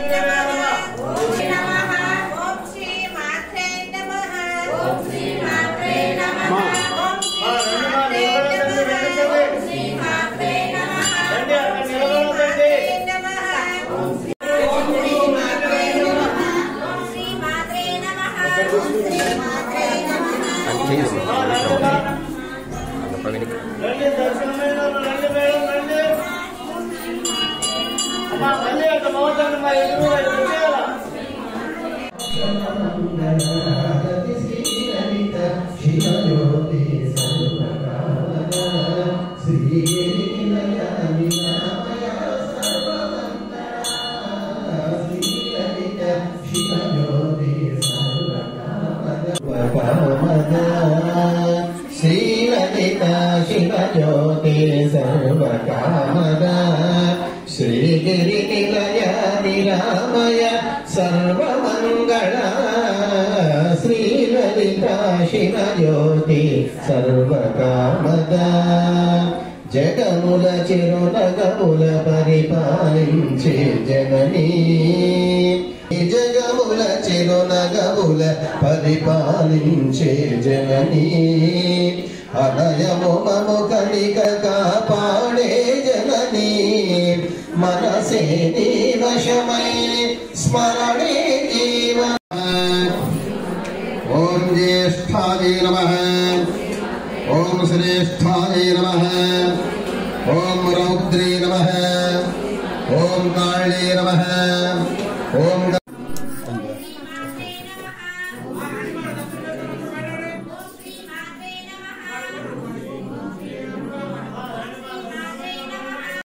श्रीललिता शिवज्योति सर्वकामदा श्रीगिरिनिलया निरामय सर्वमङ्गला श्रीललिता शिवज्योति सर्वकामदा जगमुल चिरुनगमुल परिपालिंचे जननी जगमुल चिरुनगमुल परिपालिंचे जननी अनयमु ममु कलिक कापाडे जननी मनसे वशमय स्मरणे जीवन। ओम ज्येष्ठाय नमः, ओम श्रेष्ठाय नमः, ओम रौद्रे नमः, ओम काले नमः, ओम